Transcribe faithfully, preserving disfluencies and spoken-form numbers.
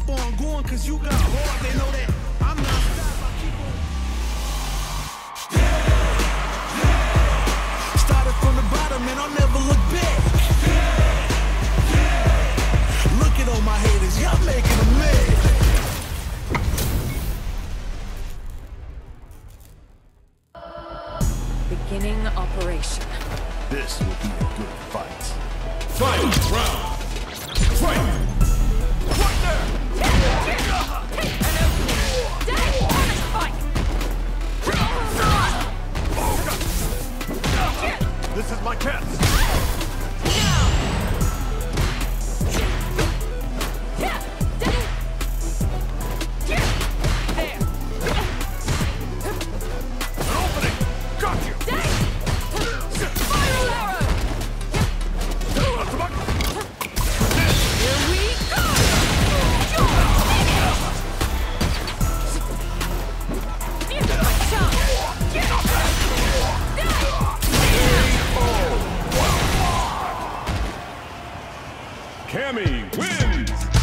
keep on going, cause you got hard. They know that I'm not stop. I keep on. Yeah, yeah. Started from the bottom and I'll never look back. Yeah, yeah. Look at all my haters, y'all making them mad. Beginning operation. This will be a good fight. Fight round. Fight. Right there. This is my chance. Cammy wins!